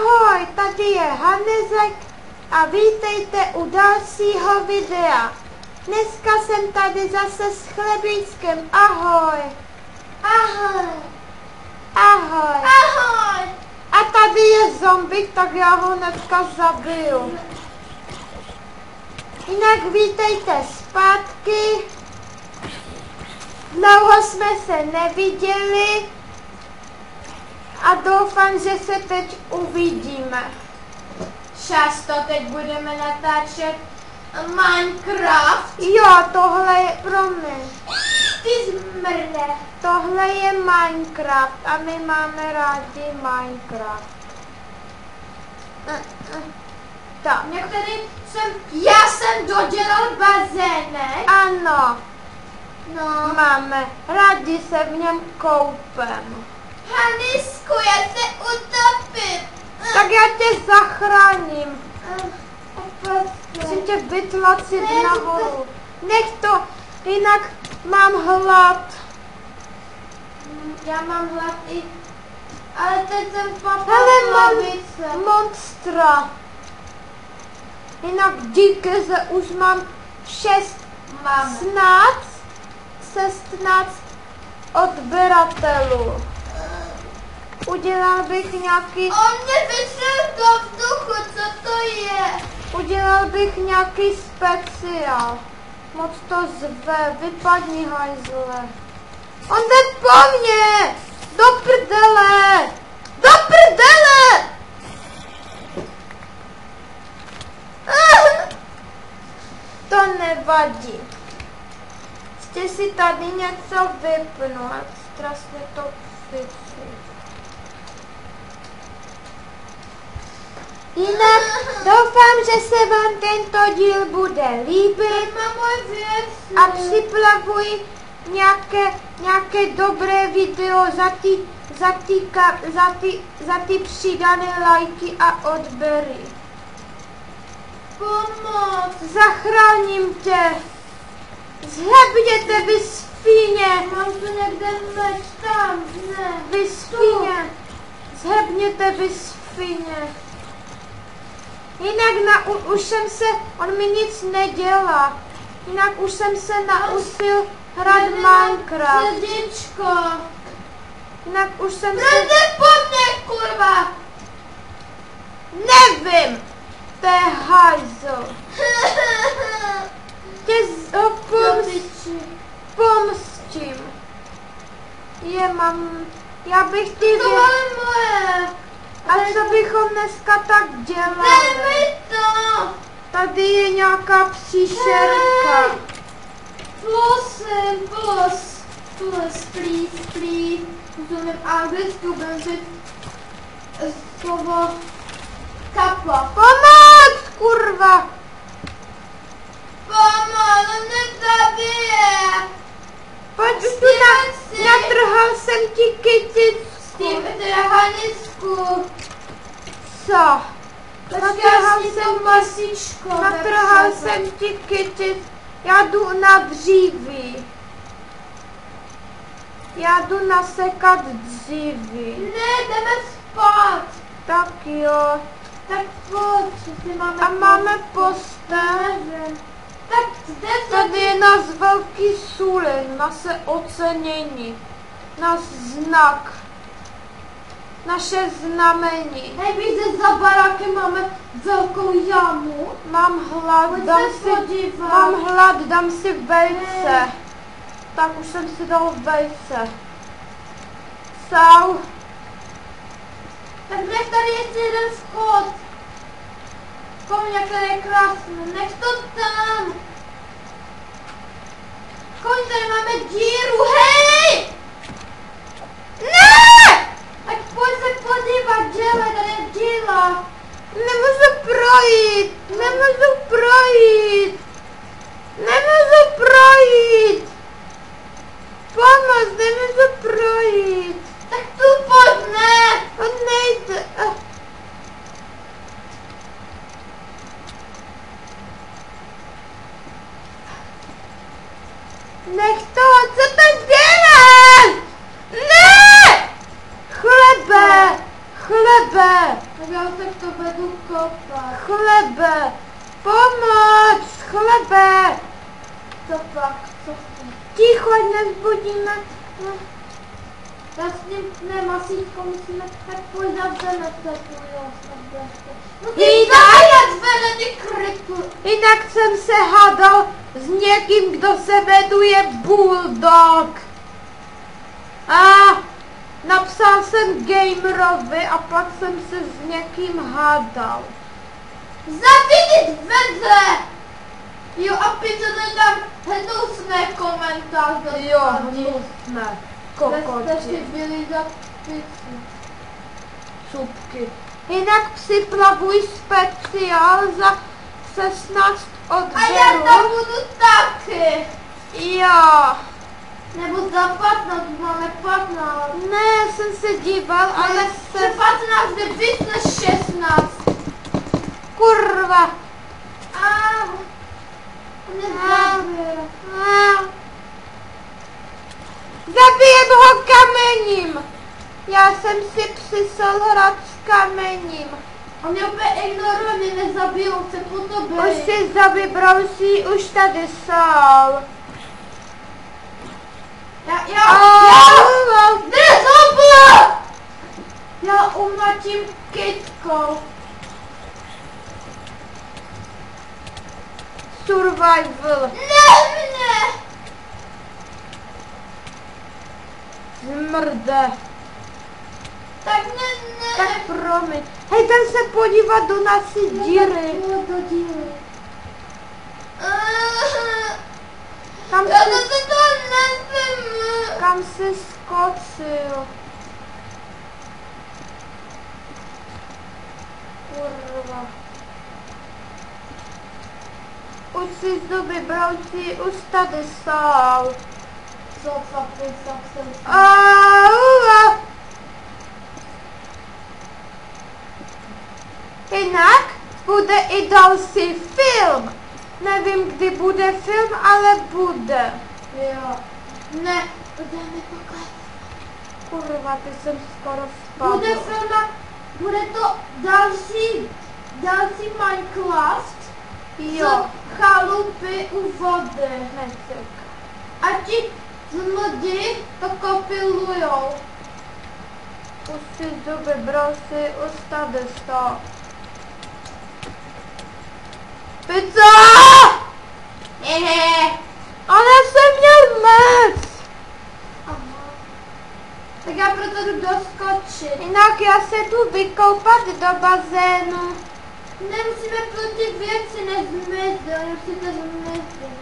Ahoj, tady je Hanezek a vítejte u dalšího videa. Dneska jsem tady zase s Chlebíčkem. Ahoj. Ahoj. Ahoj. Ahoj. A tady je zombie, tak já ho hnedka zabiju. Jinak vítejte zpátky. Dlouho jsme se neviděli a doufám, že se teď uvidíme. Často teď budeme natáčet Minecraft. Jo, tohle je pro mě. Ty zmrde. Tohle je Minecraft a my máme rádi Minecraft. Tak. Některý já jsem dodělal bazének. Ano, No. máme. Rádi se v něm koupem. Hanisku, já se utopím. Tak já tě zachráním. Prostě. Musím tě vytlačit nahoru. Nech to, jinak mám hlad. Já mám hlad i... Ale teď jsem papal Hele, mám hlavice. monstra. Jinak díky, že už mám 16 odběratelů. Udělal bych nějaký... On mě vyšel do vzduchu, co to je? Udělal bych nějaký speciál. Moc to zve, vypadni hajzle. On jde po mně! Do prdele! Do prdele! To nevadí. Ještě si tady něco vypnu a strašně to chci. Jinak doufám, že se vám tento díl bude líbit a připravuji nějaké dobré video za ty přidané lajky a odběry. Pomoc. Zachráním tě. Zhebněte vy svíně. Mám tu někde meč tam, ne. Vy svíně. Zhebněte vy svíně. Jinak už jsem se, on mi nic nedělá. Jinak už jsem se naučil hrát Minecraft. Srdíčko. Jinak už jsem se... Jde po mně, kurva. Nevím. To je hajzl. Tě pomstím. Já bych ty To je moje. A co bychom dneska tak dělali? Dej mi to. Tady je nějaká příšerka. Plus, please. Rozumím anglicky, budem slovo kapla. Pomoc, kurva! Pomoc, on mě zabije. Pojď tu natrhal jsem ti kyticku. S tím teda Hanisku. Co? Natrhal jsem jsem ti kytic. Já jdu na dříví. Já jdu nasekat dříví. Ne, jdeme spát. Tak jo. Tak pojď, si máme... A máme postel. Tak zde Tady je nás velký sulin, naše ocenění. Náš znak. Naše znamení. nejvíce za barákem máme velkou jamu. Mám hlad, dám si vejce. Ne. Tak už jsem si dal vejce. Sau. Tak nech tady ještě jeden schod. Koň, jak tady je krásný, nech to tam. Koň, tady máme díru, hej! Ne! Tak pojď se podívat, děle, tady je díla. Nemůžu projít. Pomoc, nemůžu projít. Tak tu pojď, ne! On nejde. Nech to, co to děláš? Ne! Chlebe! Tak já tak to budu kopat. Chlebe! Pomoc! Chlebe! Co pak? Co chceš? Ticho, nezbudíme. Já s ním nemasítko musíme, tak pojď zavřeme to tu, jo, no ty zajac vele, ty kryku. Jinak jsem se hádal s někým, kdo se jmenuje Bulldog. A napsal jsem gamerovi a pak jsem se s někým hádal. Zavidit vedle! Jo, a píšete tam hnusné komentář do Jo, tady. hnusné. Jste si Kokoti. byli za pizzu. Cupky. Jinak připravuj speciál za 16 odběrů. A já tam budu taky. Jo. Nebo za 15, máme 15. Ne, jsem se díval, ale Ale se... 15 je víc než 16. Kurva. Nezabil. Zabijem ho kamením. Já jsem si přisel hrát s kamením. On mě úplně ignoruje, mě nezabil, on se po tobě. Už si zavybral si, už tady sál. Nezabil! Já umlatím kytkou. Survival. Ne mě! Zmrde. Tak ne. Tak promiň. Hej, jdem se podívat do naší díry. Do díry. Kam Já jsi, se to nevím. kam jsi skočil? Kurva. Už jsi to vybral si, už tady sál. Co fakt jsem. Aua. Jinak bude i další film. Nevím, kdy bude film, ale bude. Jo. Ne, budeme pokračovat. Kurva, ty jsem skoro spadl. Bude film, bude to další Minecraft. Jo. Z chalupy u vody. Neček. A ti zmldi to kopilujou. Už si to vybral si, už tady stál. Pizza! Ale jsem měl mec! Tak já proto jdu doskočit. Jinak já se tu vykoupat do bazénu. Nemusíme pro ty věci nezmizet, musíte zmizet.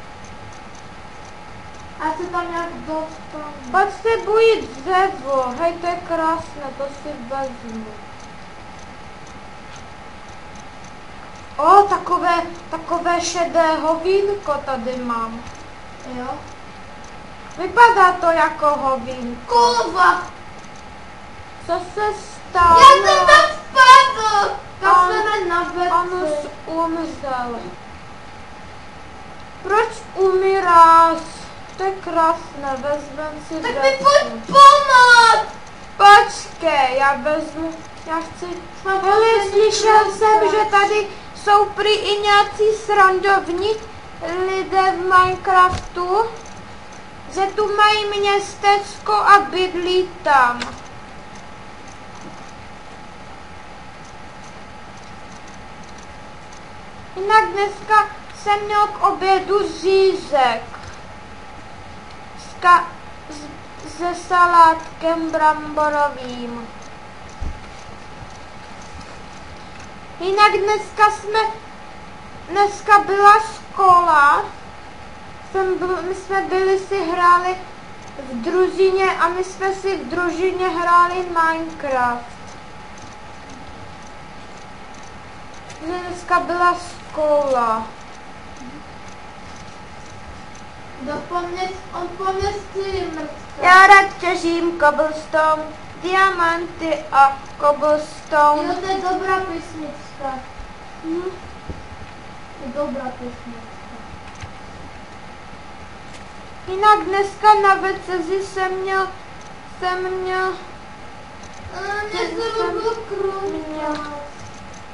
A se tam nějak dostanu. Potřebuji dřevo. Hej, to je krásné, to si vezmu. O, takové šedé hovínko tady mám. Jo? Vypadá to jako hovínko. Kurva! Co se stalo? Já jsem tam spadl! Tak jsme na On už veci. umřel. Proč umíráš? To je krásné, vezmem si Tak mi dřevo. pojď pomoct! Počkej, já vezmu, já chci... Hele, slyšel jsem, že tady jsou prý i nějací srandovní lidé v Minecraftu, že tu mají městečko a bydlí tam. Jinak dneska jsem měl k obědu řízek se salátkem bramborovým. Jinak dneska byla škola, my jsme si hráli v družině a my jsme si v družině hráli Minecraft. Dneska byla škola. On po mě stýlí mrtka. Já rád těžím cobblestone, diamanty a cobblestone. Jo, to je dobrá písnička. To je dobrá písnička. Jinak dneska na večeři jsem měl Mě se bylo krům.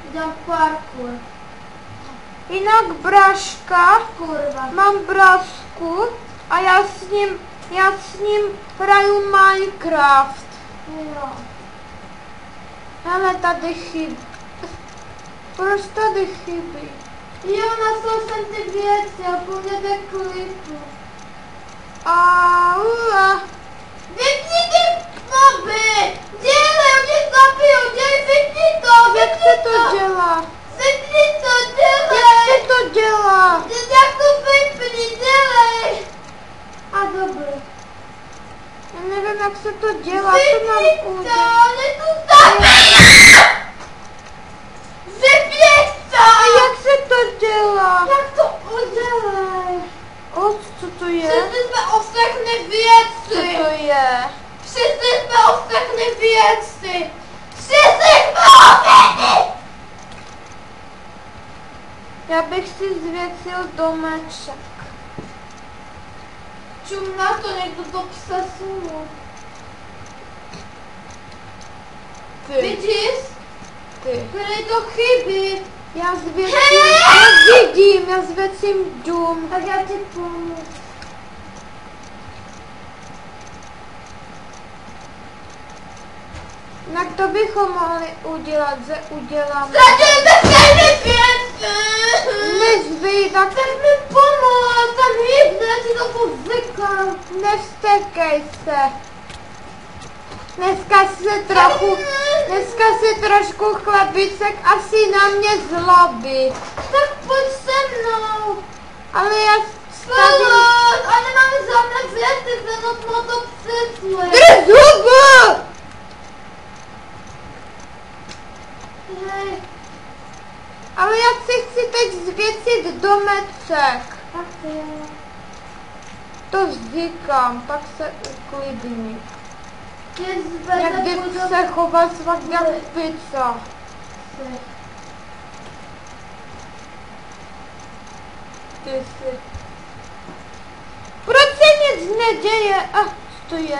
Dělám parkour. Jinak Braška, Kurva. mám Brasku a já s ním hraju Minecraft. Jo. Ale tady chybí. Proč tady chybí? Jo, našel jsem ty věci a po mě jde klipu. Aua. Vypni ty knoby! Dělej, mě zabijou, dělej, vypni to, Jak se to dělá? Vypni to, dělej! Jak se to dělá? Jak to vypni, dělej! A dobrý. Já nevím, jak se to dělá, co mám Vypni to, udělat. ne tu zabij! Vypni to! A jak se to dělá? Jak to udělej? Co to je? Přišli jsme o všechny Co věci! to je? Přišli jsme o všechny věci! Přišli jsme o všechny! Já bych si zvěcil domeček. Čum na to, někdo to přesunul. Ty, Vidíš? ty. Kde to chybí? Já zvěcím dům. Tak já ti pomůžu. Tak to bychom mohli udělat, že uděláme. Zradili stejné věci! Než vy, tak Tak mi pomoct, tam hýbne, já ti to povykám. nevstekej se. Dneska si trošku chlebíček asi na mě zlobí. Tak pojď se mnou. Ale já Spolu, a nemáme žádné věci, se nutno to přesle. Drž hubu! Hej, Ale já si chci teď zvěcit domeček. tak jo. To říkám, pak se uklidní. Tě zvede, Jak když budu se chovat fakt jak pizza. si. Ty si. Proč se nic neděje? A co to je?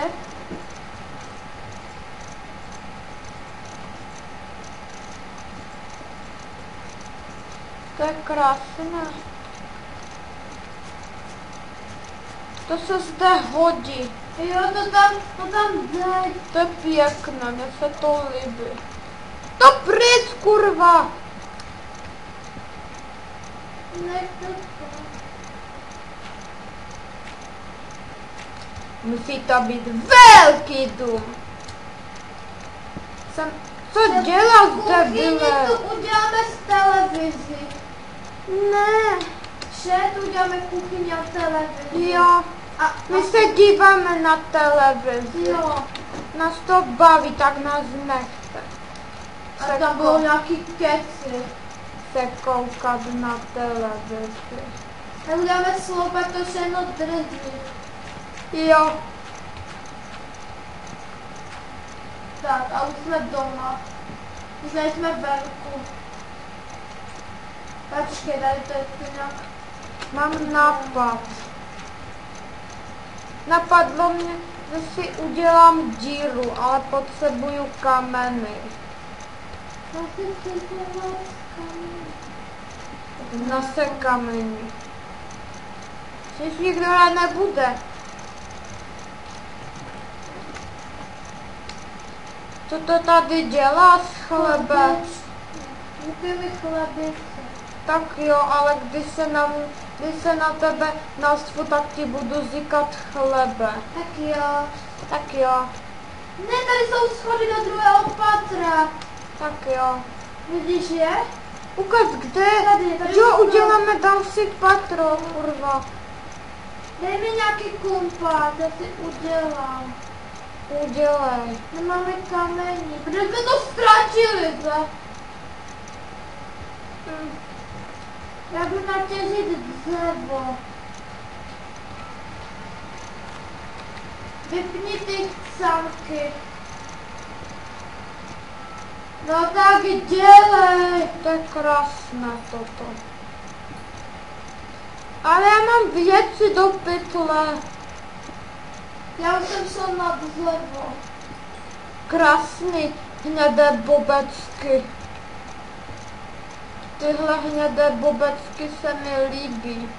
To je krásné. To se zde hodí. Jo, to tam dej. To je pěkné, mně se to líbí. To pryč, kurva! Nech to tam. Musí to být velký dům. Co dělá zde Kuchyni byle? tu uděláme z televizi. Ne, Vše tu uděláme kuchyni a televizi. jo. A My se díváme na televizi. jo. Nás to baví, tak nás nechte. A tam bylo nějaký keci. Se koukat na televizi. Tak uděláme sloupek, to všechno drží. Jo, Tak a už jsme doma. Už nejsme venku. Počkej, tady to je tu nějak. mám nápad. Napadlo mě, že si udělám díru, ale potřebuju kameny. Zase si dělat kameny. Nase kameny. Když nikdo rád nebude. Co to tady dělá s chlebem? Kupíme chlebice. Tak jo, ale když se na tebe nastvu, tak ti budu říkat chlebe. Tak jo. Tak jo, Ne, tady jsou schody do druhého patra. tak jo. Vidíš je? Ukaž kde? Tady Jo, jsou. uděláme další patro, kurva. Dej mi nějaký kumpát, já si udělám. Udělej. Nemáme kamení, protože jsme to ztratili, že? Já budu natěžit dřevo. Vypni ty chcánky. No tak dělej. To je krásné toto. Ale já mám věci do pytle. Já už jsem šel na dřevo. Krásný hnědé bobecky. tyhle hnědé bobecky se mi líbí.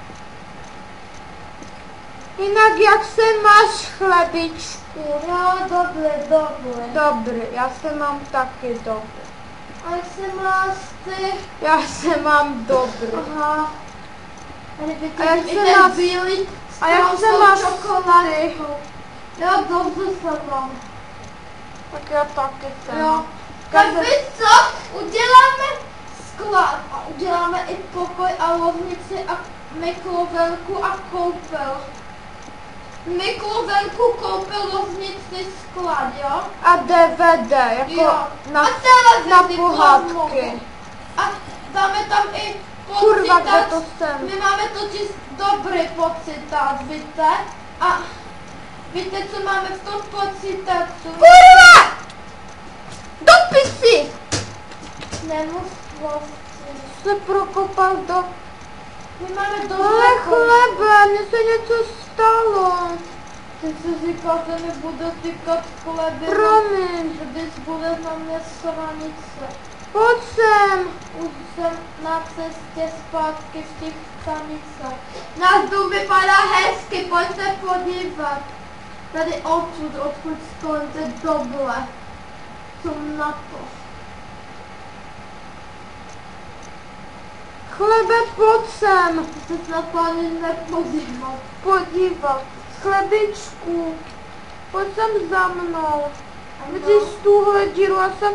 Jinak jak se máš, chlebičku? Jo, dobré. Dobrý, já se mám taky dobrý. A jak se máš ty? Já se mám dobrý. Aha. A jak se máš? A jak se máš ty? Jo, dobře se mám. Tak já taky se Jo. mám. Tak víš co? Uděláme sklad a uděláme i pokoj a ložnici a mikrovlnku a koupel. Mikrovlnku, koupel, ložnici, sklad, jo? A DVD, jako Jo. na, A televizi na vezmu. pohádky. A dáme tam i Kurva, kde podcitát. to jsem? My máme totiž dobrý podcitát, víte? A víte, co máme v tom pocitátu? Kurva! Dopisy! Nemus vlastně. Se prokopal do... My máme Ale dobré chlebe, mně se něco stalo. Ty si říkal, že mi bude týkat chleby, Promiň. že bys bude na mě sranice. Pojď sem. Už jsem na cestě zpátky v těch stanicách. Náš dům vypadá hezky, pojď se podívat. Tady odsud, odkud stojím, to je doble. Jsem na to. Chlebe, pojď sem. Ty se na to ani nepodívat. Podívat. Chlebičku. Pojď sem za mnou. Vidíš tuhle díru, já jsem...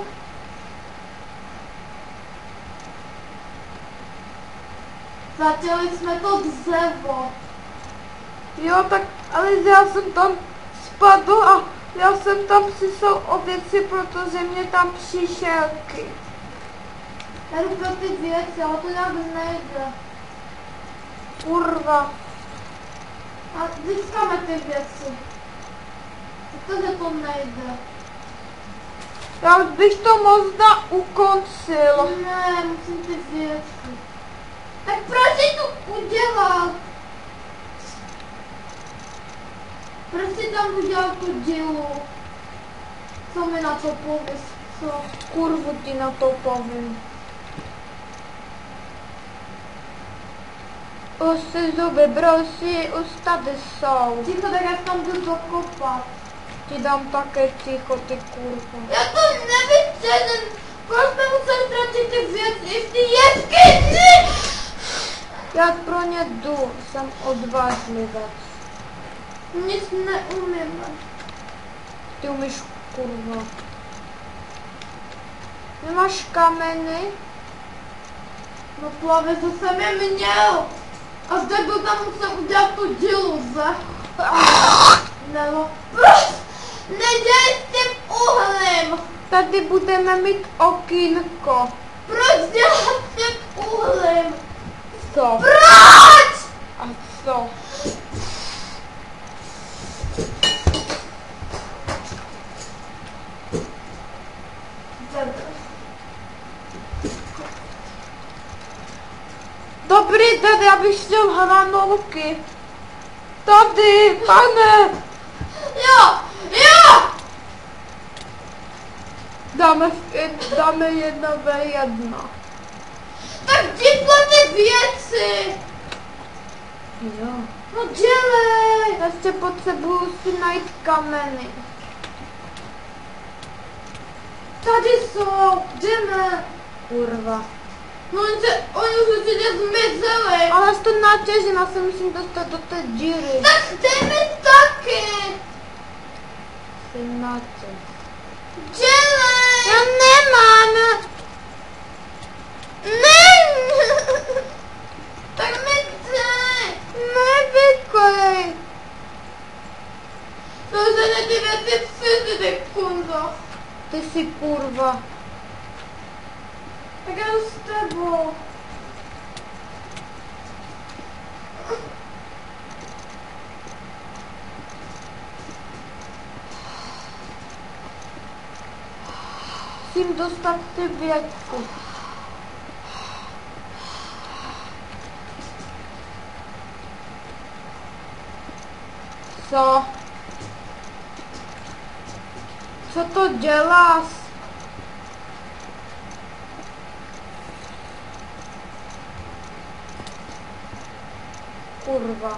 Zatěli jsme to dřevo. Jo, tak, ale já jsem tam spadl a já jsem tam přišel o věci, protože mě tam přišelky. Já jdu pro ty věci, ale to nějak nejde. Kurva. A získáme ty věci. Protože to nejde. Já už bych to možná ukoncil. Ne, musím ty věci. Tak proč jsi to udělal? Proč jsi tam udělal tu dílu? Co mi na to pověs? Co? Kurvu ti na to povím. Už si zuby brousí, už tady jsou. Ticho, tak já tam jdu dokopat. Ti dám také ticho, ty kurva. Já to nevyčením. Proč jsme museli ztratit ty věci v ty jeskyni? Já pro ně jdu, jsem odvážlivec. Nic neumíme. Ty umíš, kurva. Nemáš kameny? No právě to jsem je měl. A zde byl tam musel udělat tu dílu, ze? Nebo proč nedělej s tím uhlím? Tady budeme mít okýnko. Proč dělat s tím uhlím? Co? Proč? A co? Dobrý den, já bych chtěl hranolky. Tady, pane. Jo, jo! Dáme 1v1. Tak dělej ty věci. Jo. No dělej. Já ještě potřebuju si najít kameny. Tady jsou, jdeme. Kurva. No oni už určitě zmizeli. Ale to natěžím, já se musím dostat do té díry. Tak jdeme taky. Si natěž. Dělej. Já nemám. Ne. Tak mi dej. Nevykolej. To se ne ty věci psy, ty kurva. Ty jsi kurva. Tak já jdu s tebou. Musím dostat ty věci. Co? Co to děláš? kurva.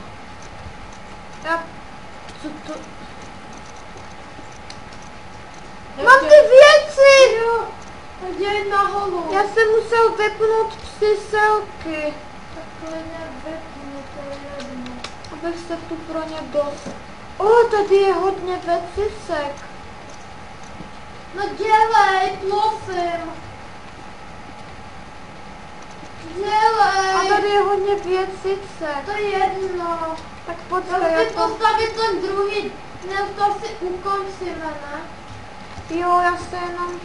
Co to? Mám ty věci! Jo, děj nahoru. Já jsem musel vypnout příselky, Takhle nevypnu, to je jedno. abych se tu pro ně dost. O, tady je hodně věcisek. No dělej, prosím. Dělej. A tady je hodně věcisek. To je jedno. Tak Já počkej, chci jako... postavit ten druhý, ne, to si ukončíme, ne? Jo, já se jenom...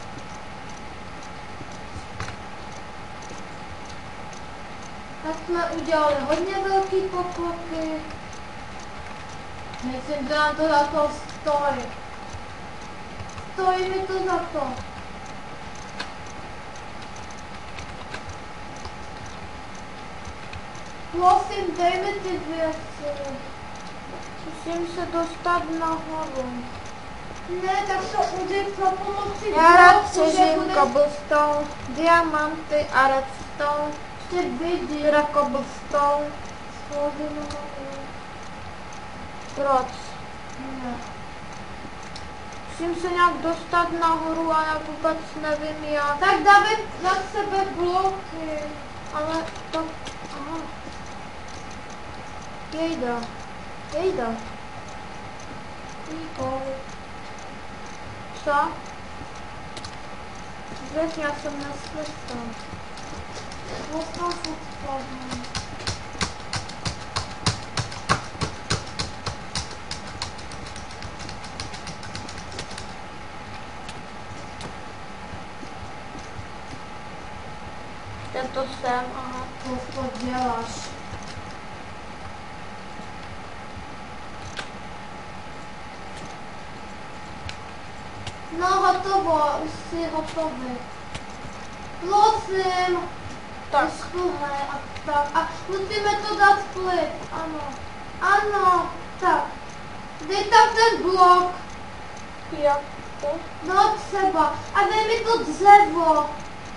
Tak jsme udělali hodně velký pokroky. Myslím, že nám to za to stojí. Stojí mi to za to. Prosím, dej mi ty věci. Musím se dostat nahoru. Ne, tak to udělej za pomocí Já rád bloku, že přežiju bude cobblestone, diamanty a redstone, ještě vidět. teda cobblestone. Schody nahoru. Proč? Ne. Musím se nějak dostat nahoru a já vůbec nevím jak. Tak dáme na sebe bloky. Ale to... Aha. Jejda. Jejda. Co? Řekni, já jsem neslyšel. Dostal se spadne. Je to sem, aha. Co děláš? No hotovo, už jsi hotový. Prosím. Tak. Škuhaj a tak. A musíme to dát split. Ano. Ano. Tak. Dej tam ten blok. Jak to? No třeba. A dej mi to dřevo.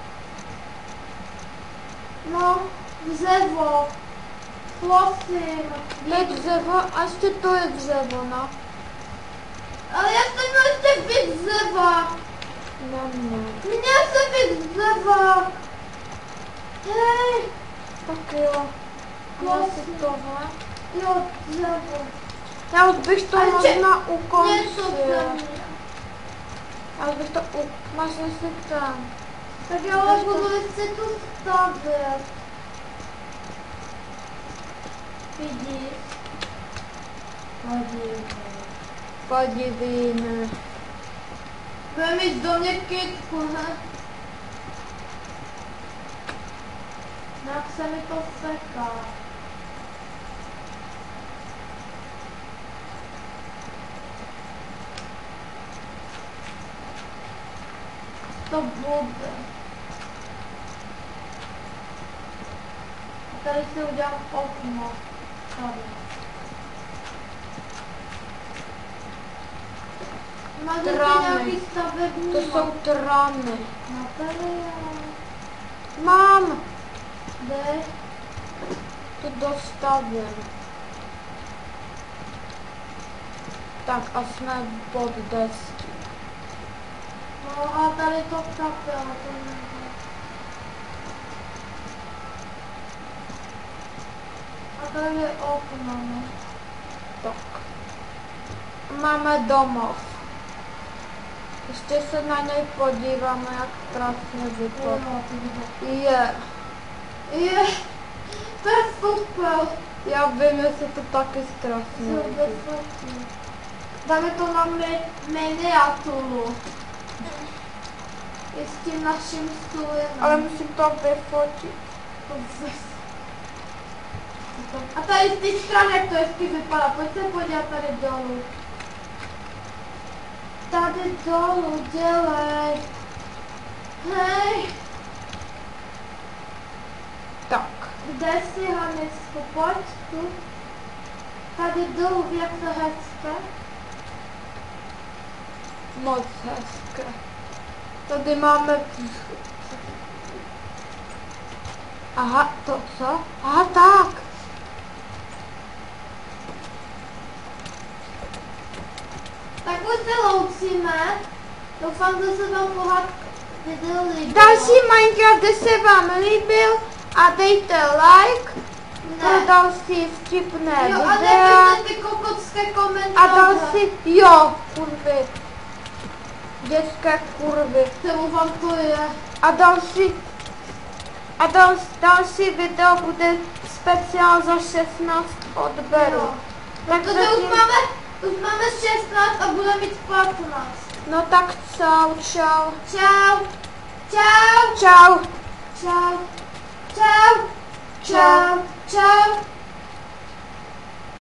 No, dřevo. Prosím. To je dřevo a ještě to je dřevo, no. Ale já jsem měl ještě víc dřeva. Měl jsem víc dřeva. Hej. Tak jo. Já si tohle. Jo, dřevo. Já už bych to A ještě možná něco ukončil. jsem měl. Já už bych to máš si tam. Tak já ale budu si tu stavět. Vidíš? Podívejme. Budeme mít do mě kytku, ne? Jak se mi to seká. To bude. A tady si udělám okno. Tady. Máte Tramy. nějaký stavební? To jsou tramy. materiál. Mám. Dej. To dostavím. Tak a jsme pod desky. No a tady to kapela, to nevím. A tady je okno, no. Tak. Máme domov. Ještě se na něj podíváme, jak krásně vypadá. Je. Je, to je super. Já vím, jestli to taky krásně vypadá. Dáme to na miniaturu. I s tím naším stůlem. Ale musím to vyfotit. A tady z té strany, jak to hezky vypadá, pojď se podívat tady dolů. Tady dolů, dělej. Hej. Tak. Kde jsi, Hanisku, pojď tu. Tady dolů, jak to hezké. Moc hezké. Tady máme... Aha, to co? Aha, tak. Tak už se loučíme. Doufám, že se vám pohádka video líbilo. Další Minecraft, kde se vám líbil a dejte like pro další vtipné Jo, a videa. nepište ty kokotské komentáře. A další, jo, kurvy. Dětské kurvy. Kterou vám to je. Další video bude speciál za 16 odberů. Jo. Tak Protože už máme 16 a budeme mít 15. No tak čau. Čau. Čau. Čau. Čau. Čau. Čau. Čau.